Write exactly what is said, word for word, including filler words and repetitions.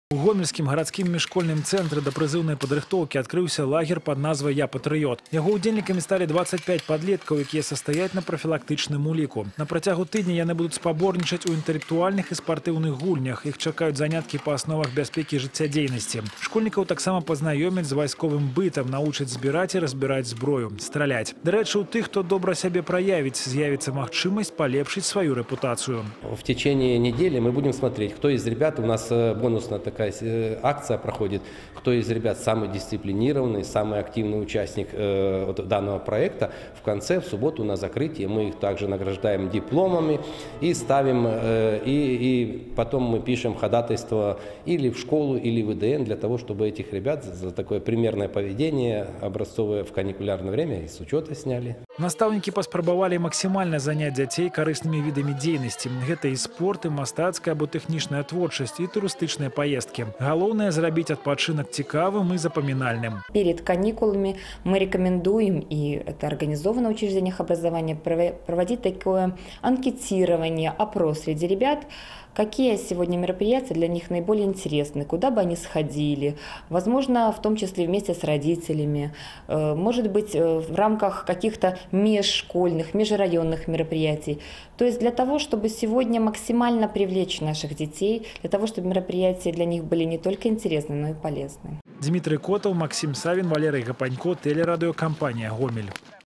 У гомельскім гарадскім міжшкольным цэнтры да прызыўнай падрыхтоўкі адкрыўся лагер под назвай «Я патрыёт». Яго ўдзельнікамі сталі двадцать пять падлеткаў, якія састаяць на прафілактычным уліку. На працягу тыдня яны будуць спаборнічаць у інтэлектуальных і спартыўных гульнях. Іх чакаюць заняткі па асновах бяспекі і жыццядзейнасці. Школьнікаў таксама пазнаёмяць з вайсковым бытам, научаць збіраць і разбіраць зброю, страляць. Дарэчы, у тых, хто добра сябе праявіць, з'явіцца магчымасць палепшыць сваю рэпутацыю. В течение недели мы будем смотреть, кто из ребят, у нас бонусная такая акция проходит, кто из ребят самый дисциплинированный, самый активный участник э, вот данного проекта. В конце, в субботу на закрытии мы их также награждаем дипломами и ставим, э, и, и потом мы пишем ходатайство или в школу, или в ИДН для того, чтобы этих ребят за такое примерное поведение образцовое в каникулярное время с учета сняли. Настаўнікі паспрабавалі максімальна заняць дзяцей карыснымі відамі дзейнасці. Гэта і спорт, і мастацкая або тэхнічная творчасць, і турыстычныя паездкі. Галоўнае – зрабіць адпачынак цікавым і запамінальным. Перед каникулами мы рекомендуем, и это организовано в учреждениях образования, проводить такое анкетирование, опрос среди ребят, какие сегодня мероприятия для них наиболее интересны, куда бы они сходили, возможно, в том числе вместе с родителями, может быть, в рамках каких-то межшкольных, межрайонных мероприятий. То есть для того, чтобы сегодня максимально привлечь наших детей, для того, чтобы мероприятия для них были не только интересны, но и полезны. Дмитрий Котов, Максим Савин, Валерий Гапанько, телерадиокомпания «Гомель».